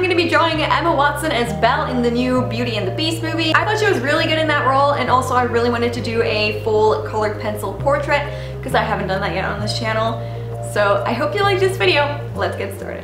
going to be drawing Emma Watson as Belle in the new Beauty and the Beast movie. I thought she was really good in that role, and also I really wanted to do a full colored pencil portrait because I haven't done that yet on this channel. So I hope you like this video. Let's get started.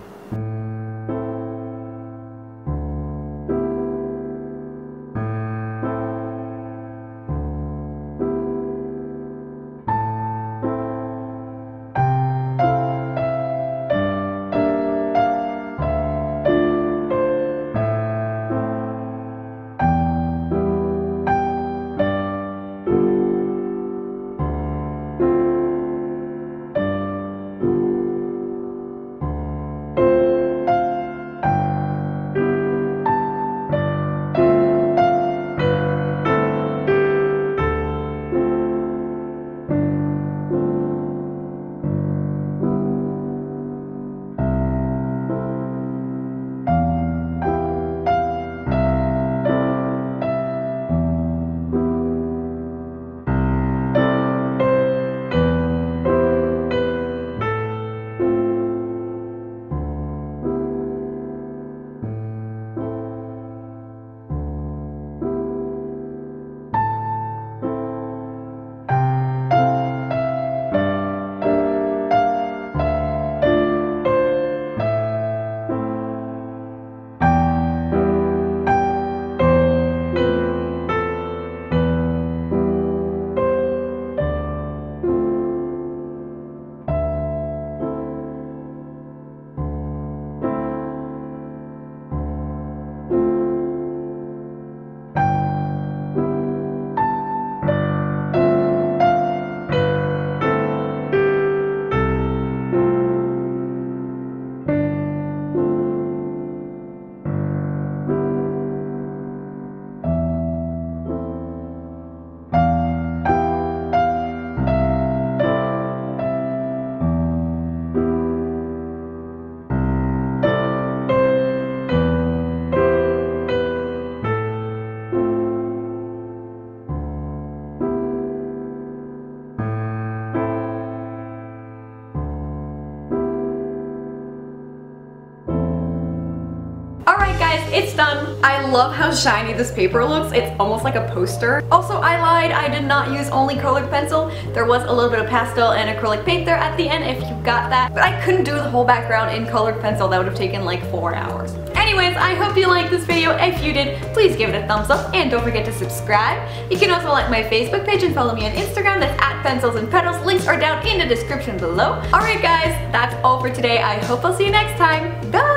Alright guys, it's done. I love how shiny this paper looks. It's almost like a poster. Also, I lied. I did not use only colored pencil. There was a little bit of pastel and acrylic paint there at the end if you got that. But I couldn't do the whole background in colored pencil. That would have taken like 4 hours. Anyways, I hope you liked this video. If you did, please give it a thumbs up and don't forget to subscribe. You can also like my Facebook page and follow me on Instagram. That's @pencilsandpetals. Links are down in the description below. Alright guys, that's all for today. I hope I'll see you next time. Bye!